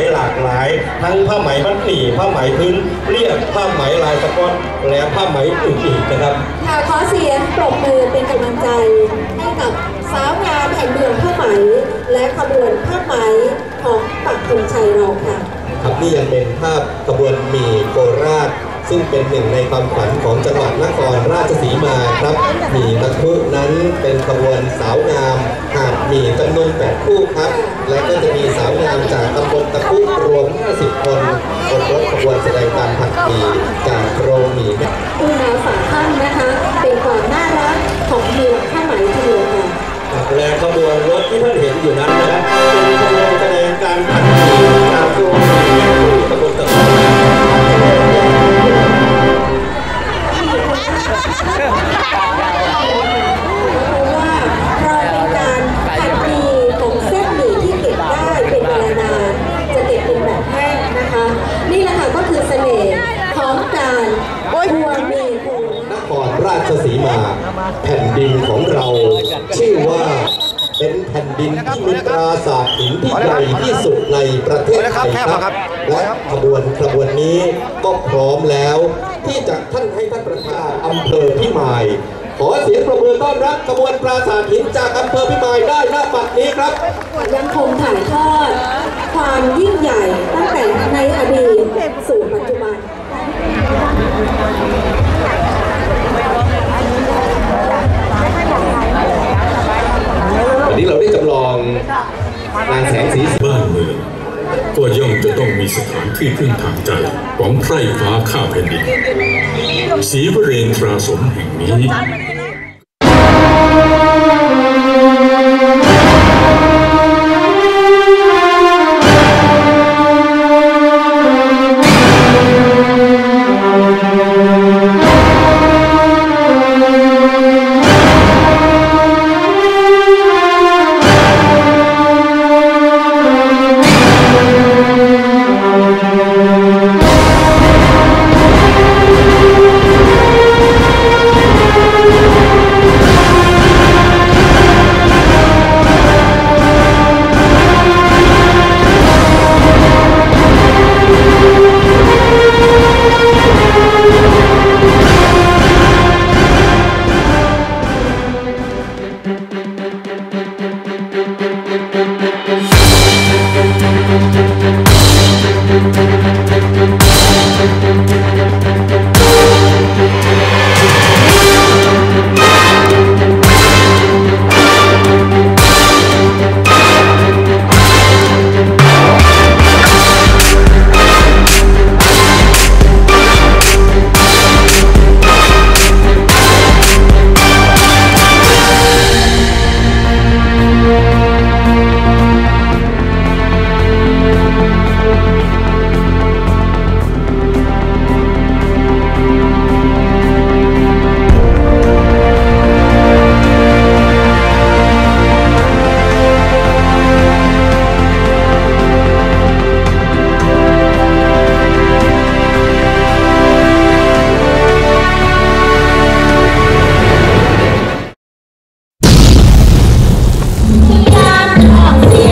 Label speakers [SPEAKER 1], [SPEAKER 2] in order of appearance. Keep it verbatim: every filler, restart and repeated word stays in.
[SPEAKER 1] หลากหลายทั้งผ้าไหมมัดหมี่ผ้าไหมพื้นเรียบผ้าไหมลายสก๊อตและผ้าไหมอื่นๆนะครับ
[SPEAKER 2] ค่ะขอเสียงปรบมือเป็นกำลังใจให้กับสาวงามแห่งเมืองผ้าไหมและขบวนผ้าไหมของปักธงชัยเราค่ะ
[SPEAKER 1] ครับนี่ยังเป็นภาพขบวนหมี่โคราชซึ่งเป็นหนึ่งในความฝันของจังหวัดนครราชสีมาครับหมี่ตะคุนั้นเป็นขบวนสาวงามหาดหมี่จำนวนแปดคู่ครับและก็จะมีสาวงามจากตำบลตะคุรวมห้าสิบคนบนรถขบวนแสดงการผัดหมี่จากโรงหมี่
[SPEAKER 2] ผู้นำฝาท่านนะคะเป็นความน่ารักของเมืองผ้าไหมทีเดียวค่ะ
[SPEAKER 1] และขบวนรถที่ท่านเห็นอยู่นั้นนะครับเป็นขบวนแสดงการผัดหมี่จากโรงหมี่ตำบลตะคุราชสีมาแผ่นดินของเราชื่อว่าเป็นแผ่นดินที่มีปราสาทหินที่ใหญ่ที่สุดในประเทศไทยครับและขบวนขบวนนี้ก็พร้อมแล้วที่จะท่านให้ท่านประธานอำเภอพิมายขอเสียงปรบมือต้อนรับขบวนปราสาทหินจากอำเภอพิมายได้ณบัดนี้ครับ
[SPEAKER 2] ยังคงถ่ายทอดความยิ่งใหญ่ตั้งแต่ในอดีตสู่ปัจจุบัน
[SPEAKER 1] วันนี้เราได้จำลองงานแสงสี
[SPEAKER 3] บ้านเมืองก็ย่อมจะต้องมีสถานที่พึ่งทางใจของไพร่ฟ้าข้าแผ่นดินศรีวเรนทราสมแห่งนี้
[SPEAKER 2] สี